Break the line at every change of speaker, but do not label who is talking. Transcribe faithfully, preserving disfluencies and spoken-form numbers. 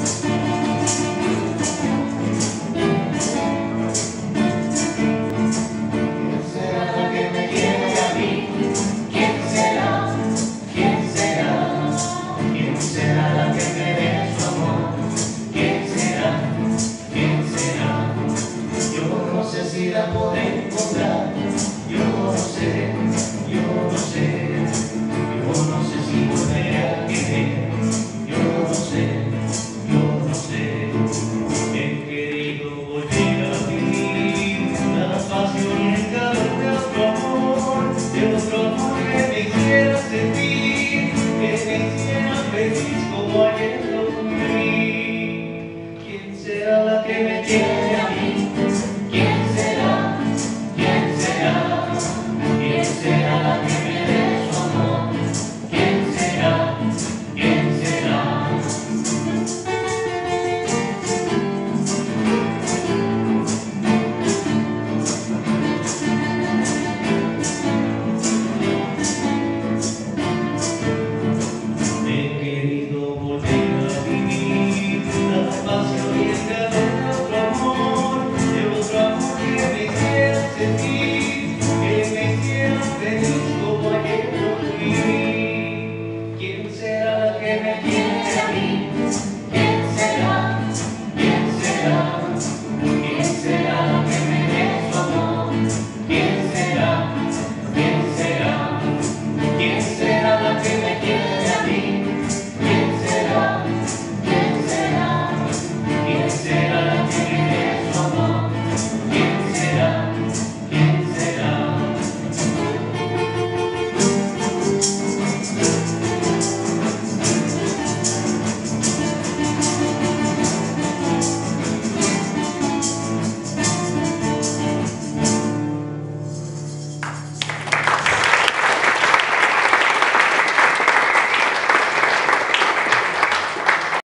Si la podré encontrar, yo no sé, yo no sé, yo no sé si volveré a querer, yo no sé, yo no sé. He querido volver a vivir la pasión y el calor de otro amor, de otro amor que me hiciera sentir, que me hiciera feliz como ayer lo fui. ¿Quién será la que me quiera?